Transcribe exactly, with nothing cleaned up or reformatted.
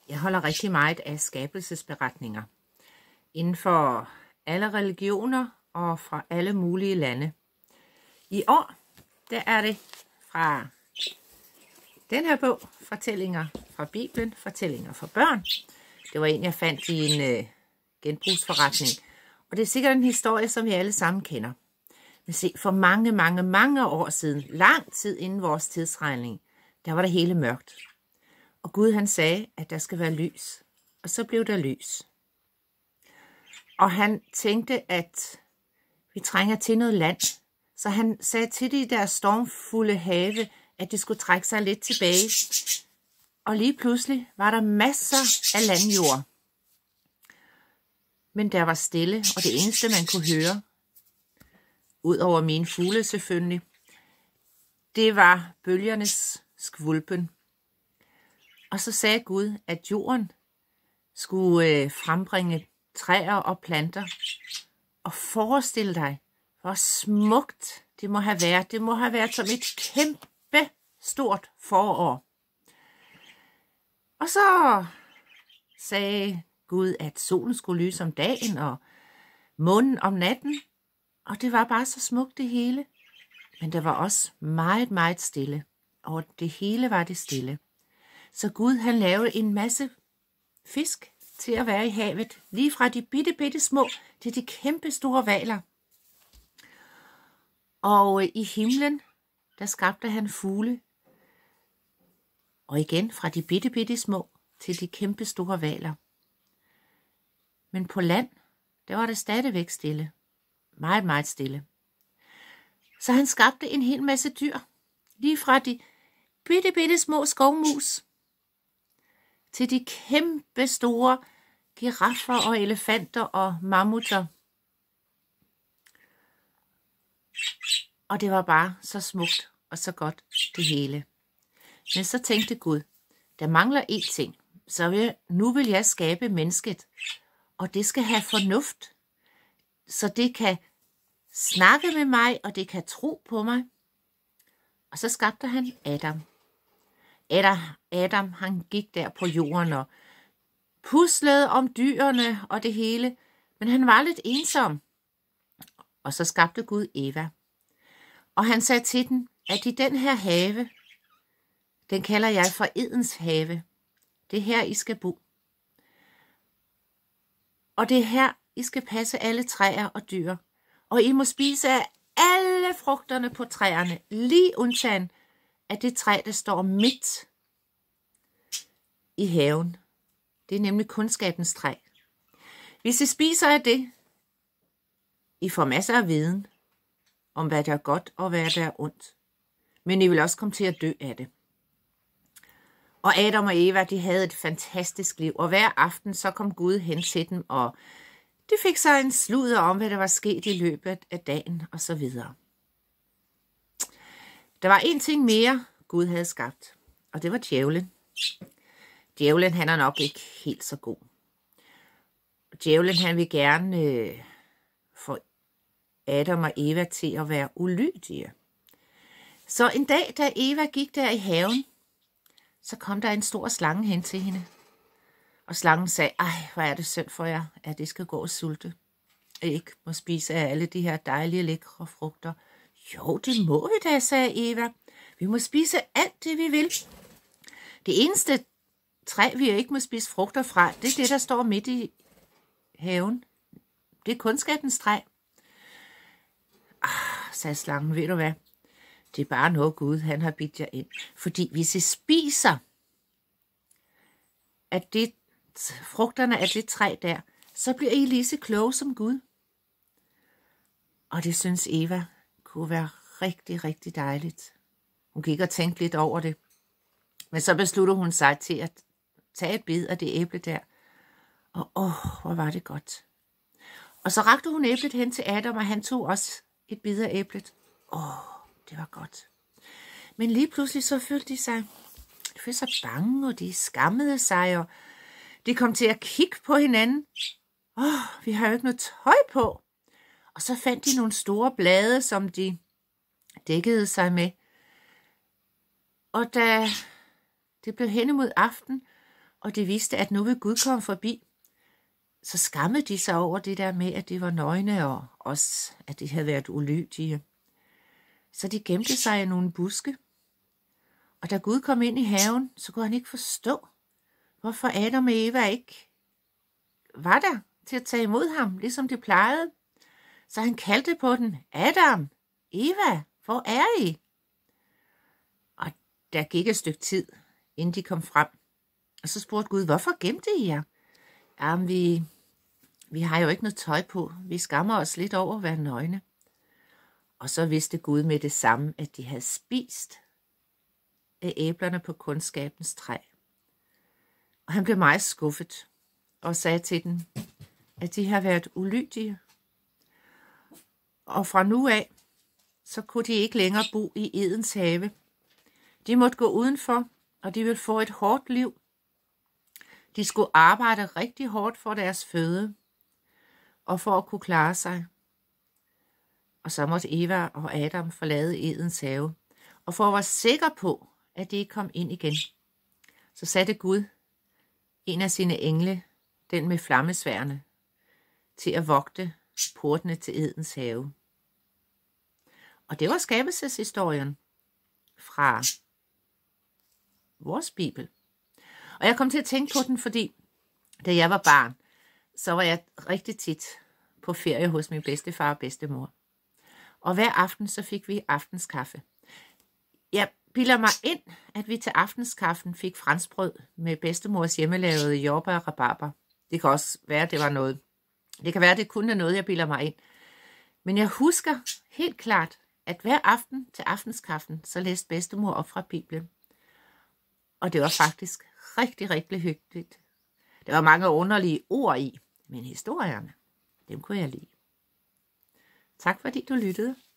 Jeg holder rigtig meget af skabelsesberetninger inden for alle religioner og fra alle mulige lande. I år, der er det fra den her bog, Fortællinger fra Bibelen, Fortællinger for børn. Det var en, jeg fandt i en øh, genbrugsforretning. Og det er sikkert en historie, som vi alle sammen kender. Men se, for mange, mange, mange år siden, lang tid inden vores tidsregning, der var det hele mørkt. Og Gud han sagde, at der skal være lys. Og så blev der lys. Og han tænkte, at vi trænger til noget land. Så han sagde til de der stormfulde have, at det skulle trække sig lidt tilbage. Og lige pludselig var der masser af landjord. Men der var stille, og det eneste man kunne høre, ud over mine fugle selvfølgelig, det var bølgernes skvulpen. Og så sagde Gud, at jorden skulle øh, frembringe træer og planter. Og forestil dig, hvor smukt det må have været. Det må have været som et kæmpe stort forår. Og så sagde Gud, at solen skulle lyse om dagen og månen om natten. Og det var bare så smukt det hele. Men det var også meget, meget stille. Og det hele var det stille. Så Gud han lavede en masse fisk til at være i havet. Lige fra de bitte, bitte små til de kæmpe store hvaler. Og i himlen, der skabte han fugle. Og igen fra de bitte, bitte små til de kæmpe store hvaler. Men på land, der var det stadigvæk stille. Meget, meget stille. Så han skabte en hel masse dyr. Lige fra de bitte, bitte små skovmus til de kæmpe store giraffer og elefanter og mammutter. Og det var bare så smukt og så godt det hele. Men så tænkte Gud, der mangler én ting. Så vil, nu vil jeg skabe mennesket. Og det skal have fornuft. Så det kan snakke med mig, og det kan tro på mig. Og så skabte han Adam. Adam, Adam han gik der på jorden og puslede om dyrene og det hele. Men han var lidt ensom. Og så skabte Gud Eva. Og han sagde til den, at i den her have, den kalder jeg for Edens have. Det er her, I skal bo. Og det er her, I skal passe alle træer og dyr. Og I må spise af alle frugterne på træerne, lige undtagen af det træ, der står midt i haven. Det er nemlig kundskabens træ. Hvis I spiser af det, I får masser af viden om, hvad der er godt og hvad der er ondt. Men I vil også komme til at dø af det. Og Adam og Eva, de havde et fantastisk liv, og hver aften så kom Gud hen til dem, og de fik sig en sludder om, hvad der var sket i løbet af dagen, og så videre. Der var en ting mere, Gud havde skabt, og det var djævlen. Djævlen, han er nok ikke helt så god. Djævlen, han vil gerne øh, få Adam og Eva til at være ulydige. Så en dag, da Eva gik der i haven, så kom der en stor slange hen til hende. Og slangen sagde, ej, hvor er det synd for jer, at det skal gå og sulte. At I ikke må spise af alle de her dejlige, lækre frugter. Jo, det må vi da, sagde Eva. Vi må spise alt det, vi vil. Det eneste træ, vi ikke må spise frugter fra, det er det, der står midt i haven. Det er kundskabens træ. Ah, sagde slangen, ved du hvad? Det er bare noget Gud, han har bidt jer ind. Fordi hvis I spiser at det, frugterne af det træ der, så bliver I lige så kloge som Gud. Og det synes Eva kunne være rigtig, rigtig dejligt. Hun gik og tænkte lidt over det. Men så besluttede hun sig til at tage et bid af det æble der. Og åh, hvor var det godt. Og så rakte hun æblet hen til Adam, og han tog også et bid af æblet. Åh, det var godt. Men lige pludselig så følte de sig, de følte sig bange, og de skammede sig, og de kom til at kigge på hinanden. Åh, vi har jo ikke noget tøj på. Og så fandt de nogle store blade, som de dækkede sig med. Og da det blev hen imod aften, og det viste, at nu vil Gud komme forbi. Så skammede de sig over det der med, at de var nøgne, og også, at de havde været ulydige. Så de gemte sig i nogle buske. Og da Gud kom ind i haven, så kunne han ikke forstå, hvorfor Adam og Eva ikke var der til at tage imod ham, ligesom de plejede. Så han kaldte på den, Adam, Eva, hvor er I? Og der gik et stykke tid, inden de kom frem. Og så spurgte Gud, hvorfor gemte I jer? Jamen, vi, vi har jo ikke noget tøj på. Vi skammer os lidt over at være nøgne. Og så vidste Gud med det samme, at de havde spist af æblerne på kundskabens træ. Og han blev meget skuffet og sagde til dem, at de har været ulydige. Og fra nu af, så kunne de ikke længere bo i Edens have. De måtte gå udenfor, og de ville få et hårdt liv. De skulle arbejde rigtig hårdt for deres føde, og for at kunne klare sig. Og så måtte Eva og Adam forlade Edens have, og for at være sikker på, at de ikke kom ind igen, så satte Gud en af sine engle, den med flammesværene, til at vogte portene til Edens have. Og det var skabelseshistorien fra vores Bibel. Og jeg kom til at tænke på den, fordi da jeg var barn, så var jeg rigtig tit på ferie hos min bedstefar og bedstemor. Og hver aften så fik vi aftenskaffe. Jeg bilder mig ind, at vi til aftenskaffen fik franskbrød med bedstemors hjemmelavede jordbær og rabarber. Det kan også være, at det var noget. Det kan være, at det kun er noget, jeg bilder mig ind. Men jeg husker helt klart, at hver aften til aftenskaffen, så læste bedstemor op fra Bibelen. Og det var faktisk rigtig, rigtig hyggeligt. Der var mange underlige ord i, men historierne, dem kunne jeg lide. Tak fordi du lyttede.